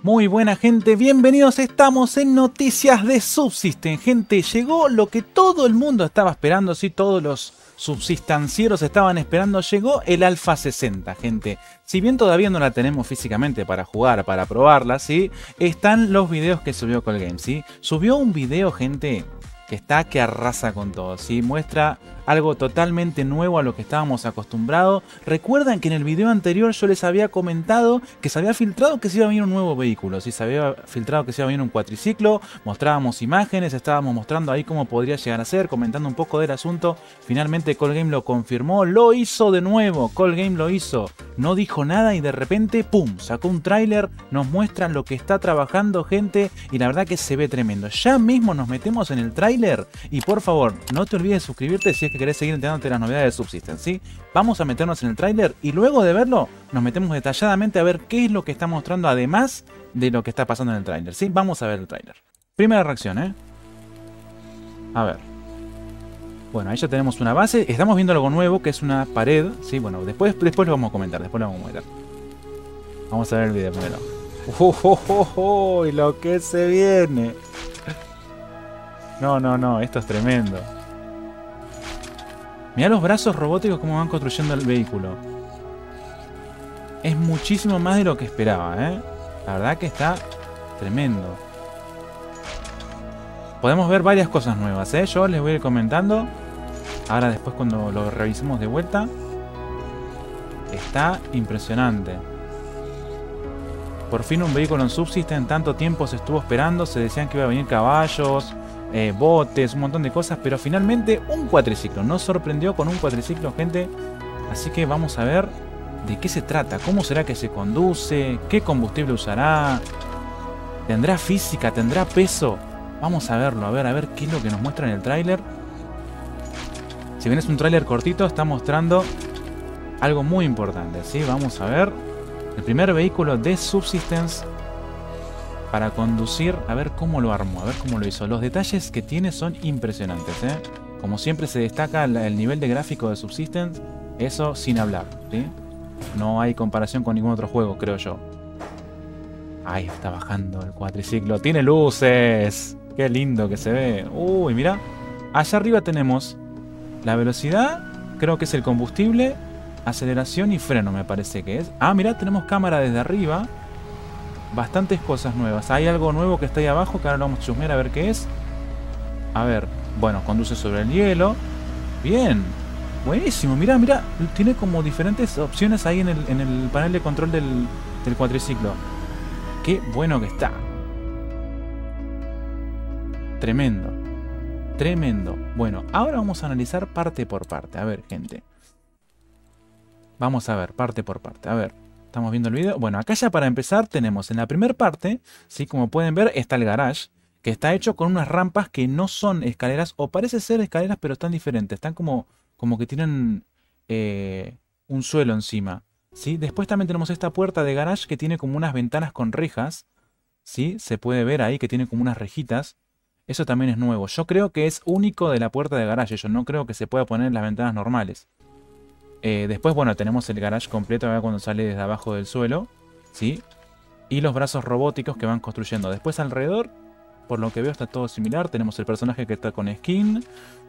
Muy buena gente, bienvenidos, estamos en Noticias de Subsisten. Gente, llegó lo que todo el mundo estaba esperando, sí, todos los subsistancieros estaban esperando, llegó el Alpha 60, gente. Si bien todavía no la tenemos físicamente para jugar, para probarla, sí, están los videos que subió Colgame, sí. Subió un video, gente, que arrasa con todo, ¿sí? Muestra algo totalmente nuevo a lo que estábamos acostumbrados. Recuerdan que en el video anterior yo les había comentado que se había filtrado que se iba a venir un nuevo vehículo, ¿sí? Se había filtrado que se iba a venir un cuatriciclo, mostrábamos imágenes, estábamos mostrando ahí cómo podría llegar a ser, comentando un poco del asunto. Finalmente Colgame lo confirmó, lo hizo de nuevo, Colgame lo hizo. No dijo nada y de repente, ¡pum!, sacó un tráiler, nos muestran lo que está trabajando, gente, y la verdad que se ve tremendo. Ya mismo nos metemos en el tráiler y por favor, no te olvides de suscribirte si es que querés seguir enterándote de las novedades de Subsisten, ¿sí? Vamos a meternos en el tráiler y luego de verlo nos metemos detalladamente a ver qué es lo que está mostrando además de lo que está pasando en el tráiler, ¿sí? Vamos a ver el tráiler. Primera reacción, ¿eh? A ver. Bueno, ahí ya tenemos una base. Estamos viendo algo nuevo, que es una pared, ¿sí? Bueno, después lo vamos a comentar, Vamos a ver el video primero. ¡Oh, lo que se viene! No, esto es tremendo. Mirá los brazos robóticos cómo van construyendo el vehículo. Es muchísimo más de lo que esperaba, ¿eh? La verdad que está tremendo. Podemos ver varias cosas nuevas, ¿eh? Yo les voy a ir comentando. Ahora después cuando lo revisemos de vuelta. Está impresionante. Por fin un vehículo en Subsisten. Tanto tiempo se estuvo esperando. Se decían que iba a venir caballos, botes, un montón de cosas, pero finalmente un cuatriciclo. Nos sorprendió con un cuatriciclo, gente. Así que vamos a ver de qué se trata, cómo será que se conduce, qué combustible usará, tendrá física, tendrá peso. Vamos a verlo, a ver qué es lo que nos muestra en el tráiler. Si bien es un tráiler cortito, está mostrando algo muy importante, ¿sí? Vamos a ver el primer vehículo de Subsistence para conducir, a ver cómo lo armó, a ver cómo lo hizo. Los detalles que tiene son impresionantes, ¿eh? Como siempre se destaca el nivel de gráfico de Subsistence, eso sin hablar, ¿sí? No hay comparación con ningún otro juego, creo yo. Ahí está bajando el cuatriciclo, tiene luces, qué lindo que se ve. Uy, mira, allá arriba tenemos la velocidad, creo que es el combustible, aceleración y freno me parece que es. Ah, mira, tenemos cámara desde arriba. Bastantes cosas nuevas. Hay algo nuevo que está ahí abajo que ahora lo vamos a chusmear a ver qué es. A ver, bueno, conduce sobre el hielo. Bien, buenísimo. Mira, tiene como diferentes opciones ahí en el panel de control del cuatriciclo. Qué bueno que está. Tremendo. Tremendo. Bueno, ahora vamos a analizar parte por parte. A ver, gente. Vamos a ver, parte por parte. A ver. Estamos viendo el video. Bueno, acá ya para empezar tenemos en la primera parte, ¿sí? Como pueden ver, está el garage, que está hecho con unas rampas que no son escaleras, o parece ser escaleras, pero están diferentes. Están como que tienen un suelo encima, ¿sí? Después también tenemos esta puerta de garage que tiene como unas ventanas con rejas, ¿sí? Se puede ver ahí que tiene como unas rejitas. Eso también es nuevo. Yo creo que es único de la puerta de garage. Yo no creo que se pueda poner en las ventanas normales. Después, bueno, tenemos el garage completo acá cuando sale desde abajo del suelo, ¿sí? Y los brazos robóticos que van construyendo. Después alrededor, por lo que veo, está todo similar. Tenemos el personaje que está con skin.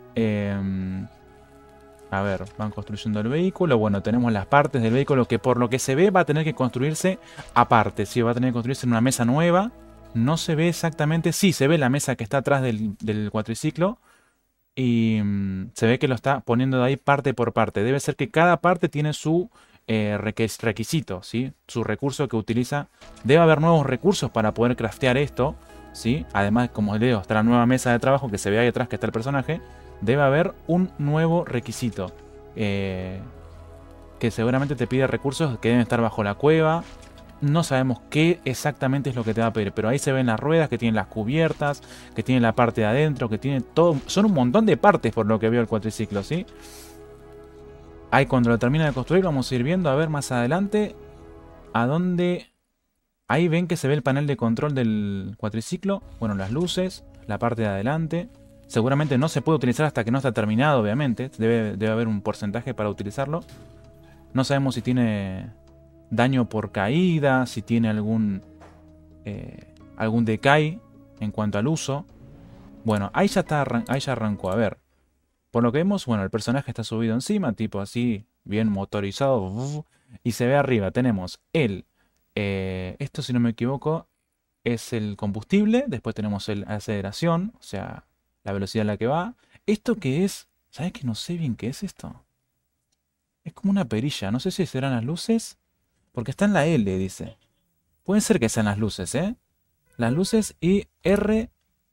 A ver, van construyendo el vehículo. Bueno, tenemos las partes del vehículo que por lo que se ve va a tener que construirse aparte, ¿sí? Va a tener que construirse en una mesa nueva. No se ve exactamente. Sí, se ve la mesa que está atrás del cuatriciclo. Y se ve que lo está poniendo de ahí parte por parte. Debe ser que cada parte tiene su requisito, ¿sí? Su recurso que utiliza. Debe haber nuevos recursos para poder craftear esto, ¿sí? Además, como les digo, está la nueva mesa de trabajo que se ve ahí atrás que está el personaje. Debe haber un nuevo requisito. Que seguramente te pide recursos que deben estar bajo la cueva. No sabemos qué exactamente es lo que te va a pedir, pero ahí se ven las ruedas, que tienen las cubiertas, que tienen la parte de adentro, que tiene todo. Son un montón de partes por lo que veo el cuatriciclo, ¿sí? Ahí cuando lo termina de construir vamos a ir viendo, a ver más adelante, a dónde. Ahí ven que se ve el panel de control del cuatriciclo. Bueno, las luces, la parte de adelante. Seguramente no se puede utilizar hasta que no está terminado, obviamente. Debe haber un porcentaje para utilizarlo. No sabemos si tiene daño por caída, si tiene algún algún decay en cuanto al uso. Bueno, ahí ya arrancó. A ver, por lo que vemos, bueno, el personaje está subido encima, tipo así, bien motorizado. Y se ve arriba, tenemos esto si no me equivoco, es el combustible. Después tenemos la aceleración, o sea, la velocidad a la que va. ¿Esto qué es? ¿Sabes que no sé bien qué es esto? Es como una perilla, no sé si serán las luces. Porque está en la L, dice. Pueden ser que sean las luces, ¿eh? Las luces y R.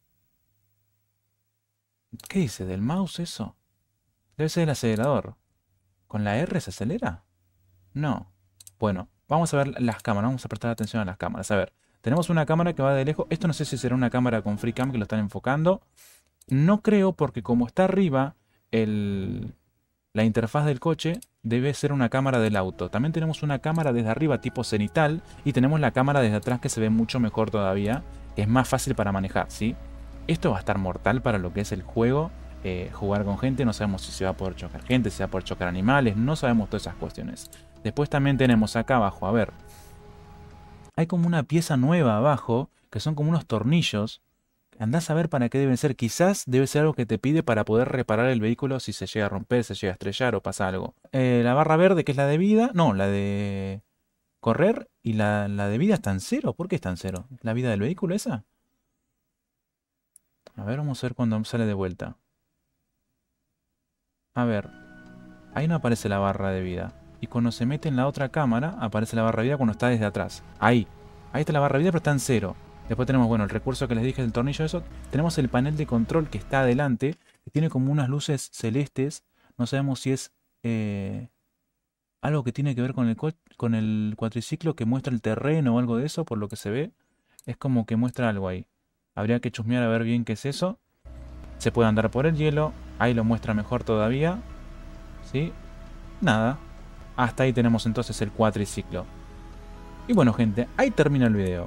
¿Qué dice? ¿Del mouse eso? Debe ser el acelerador. ¿Con la R se acelera? No. Bueno, vamos a ver las cámaras. Vamos a prestar atención a las cámaras. A ver, tenemos una cámara que va de lejos. Esto no sé si será una cámara con FreeCam que lo están enfocando. No creo porque como está arriba la interfaz del coche, debe ser una cámara del auto. También tenemos una cámara desde arriba tipo cenital. Y tenemos la cámara desde atrás que se ve mucho mejor todavía. Que es más fácil para manejar, ¿sí? Esto va a estar mortal para lo que es el juego. Jugar con gente, no sabemos si se va a poder chocar gente, si se va a poder chocar animales, no sabemos todas esas cuestiones. Después también tenemos acá abajo, a ver, hay como una pieza nueva abajo, que son como unos tornillos. Andás a ver para qué deben ser, quizás debe ser algo que te pide para poder reparar el vehículo si se llega a romper, se llega a estrellar o pasa algo. La barra verde que es la de vida, no, la de correr y la de vida está en cero. ¿Por qué está en cero? ¿La vida del vehículo esa? A ver, vamos a ver cuando sale de vuelta. A ver, ahí no aparece la barra de vida. Y cuando se mete en la otra cámara, aparece la barra de vida cuando está desde atrás. Ahí está la barra de vida, pero está en cero. Después tenemos, bueno, el recurso que les dije del tornillo eso. Tenemos el panel de control que está adelante, que tiene como unas luces celestes. No sabemos si es algo que tiene que ver con el cuatriciclo que muestra el terreno o algo de eso, por lo que se ve. Es como que muestra algo ahí. Habría que chusmear a ver bien qué es eso. Se puede andar por el hielo. Ahí lo muestra mejor todavía. ¿Sí? Nada. Hasta ahí tenemos entonces el cuatriciclo. Y bueno, gente, ahí termina el video.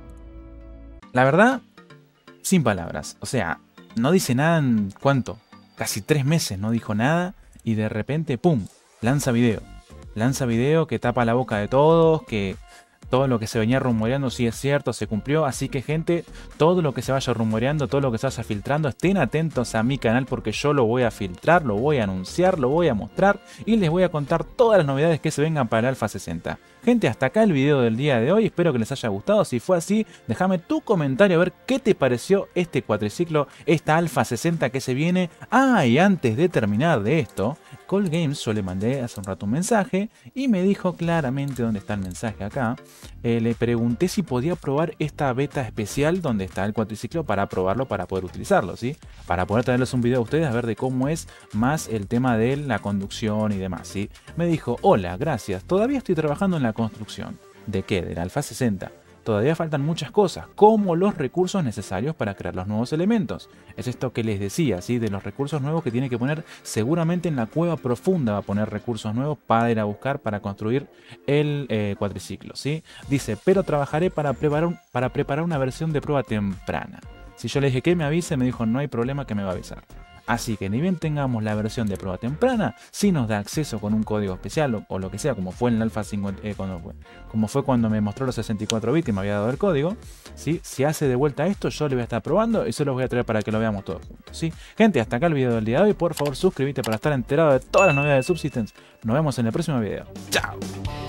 La verdad, sin palabras. O sea, no dice nada en ¿cuánto? Casi 3 meses no dijo nada. Y de repente, ¡pum! Lanza video. Lanza video que tapa la boca de todos. Que todo lo que se venía rumoreando sí es cierto, se cumplió. Así que, gente, todo lo que se vaya rumoreando, todo lo que se vaya filtrando, estén atentos a mi canal porque yo lo voy a filtrar, lo voy a anunciar, lo voy a mostrar y les voy a contar todas las novedades que se vengan para el Alpha 60. Gente, hasta acá el video del día de hoy. Espero que les haya gustado. Si fue así, déjame tu comentario a ver qué te pareció este cuatriciclo, esta Alpha 60 que se viene. Ah, y antes de terminar de esto, Call Games, yo le mandé hace un rato un mensaje y me dijo claramente dónde está el mensaje acá. Le pregunté si podía probar esta beta especial donde está el cuatriciclo para probarlo, para poder utilizarlo, ¿sí? Para poder traerles un video a ustedes a ver de cómo es más el tema de la conducción y demás, ¿sí? Me dijo, hola, gracias, todavía estoy trabajando en la construcción. ¿De qué? Del Alpha 60. Todavía faltan muchas cosas, como los recursos necesarios para crear los nuevos elementos. Es esto que les decía, ¿sí? De los recursos nuevos que tiene que poner seguramente en la cueva profunda. Va a poner recursos nuevos para ir a buscar, para construir el cuatriciclo, ¿sí? Dice, pero trabajaré para preparar una versión de prueba temprana. Si yo le dije que me avise, me dijo, no hay problema, que me va a avisar. Así que ni bien tengamos la versión de prueba temprana, si nos da acceso con un código especial o lo que sea, como fue en el Alpha 50, como fue cuando me mostró los 64 bits y me había dado el código, ¿sí? Si hace de vuelta esto, yo le voy a estar probando y se los voy a traer para que lo veamos todos juntos, ¿sí? Gente, hasta acá el video del día de hoy. Por favor, suscríbete para estar enterado de todas las novedades de Subsistence. Nos vemos en el próximo video. ¡Chao!